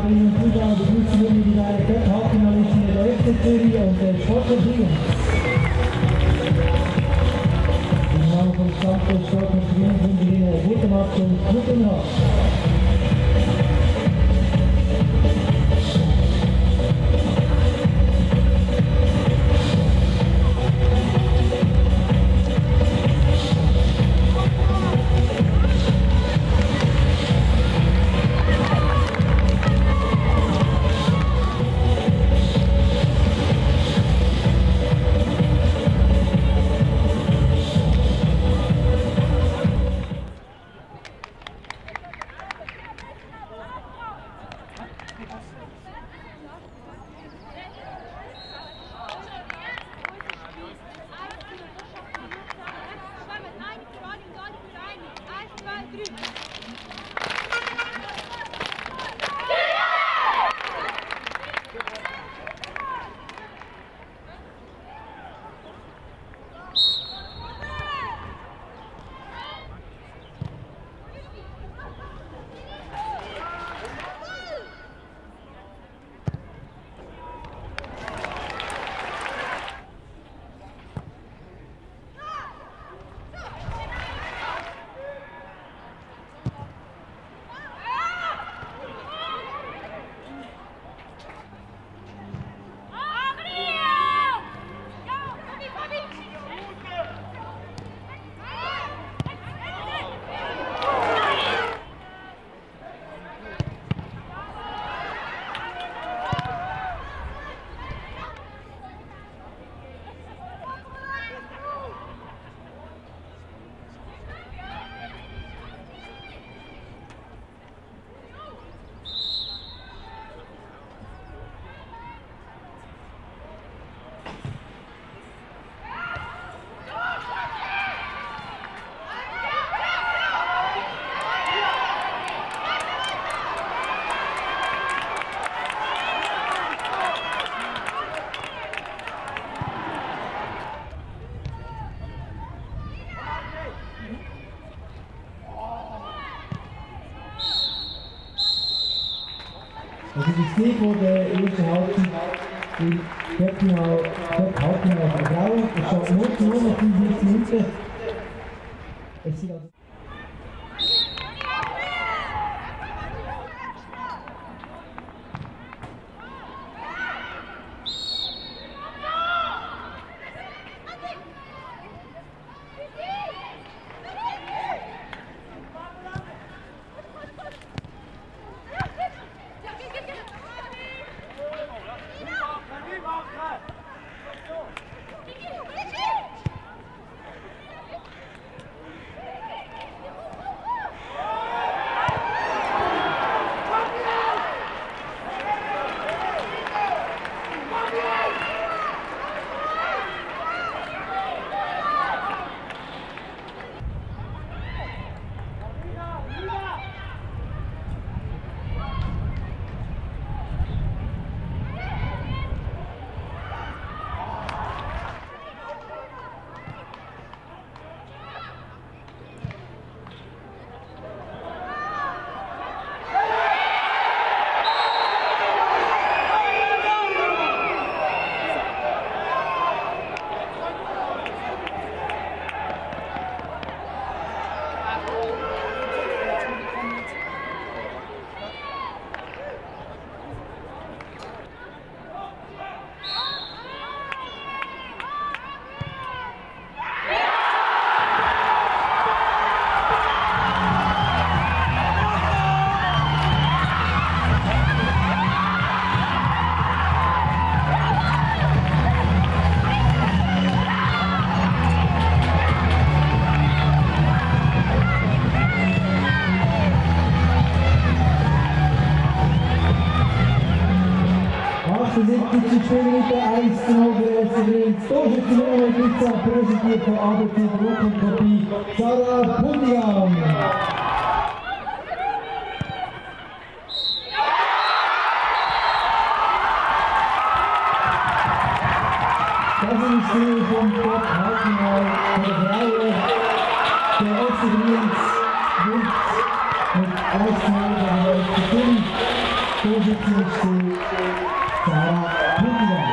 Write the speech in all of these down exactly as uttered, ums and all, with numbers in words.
Zuschauerinnen und Zuschauer begrüßen wir die beiden Cup-Halbfinalisten der F C Zürich und der Sportvertriebung. Im Namen von Campus Sportvertriebung wünsche ich Ihnen einen guten Match und guten Rat. Das ist das Ziel von der ersten Halbzeit im Cup-Halbfinale der Frauen. Es steht null zu null nach fünfundsiebzig Minuten. Es sind also achtundsiebzig Spielminute eins zu null für S C Linz. Torschütze Pizza präsentiert von A B C Druck und Kopie Sarah Pundian. Das ist das Spiel vom Cup-Halbfinale der Frauen. Der S C Linz wird mit eins zu null der F C Zürich. Vorsitzende ist die Sarah Hüttiger.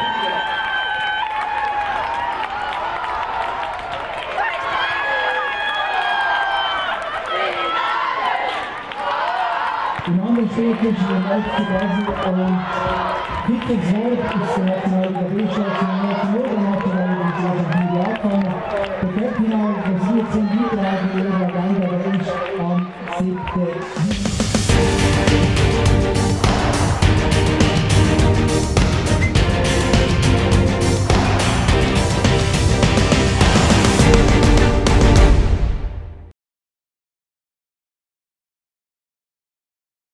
Im anderen Spiel zwischen dem F C Basel und Kickelswald ist der nationale B-Stadt zum neunten Uhr, der nationale B-Stadt angefangen. Der Cup-Final, das vierzehn Niederlage in der Agenda, der ist am siebten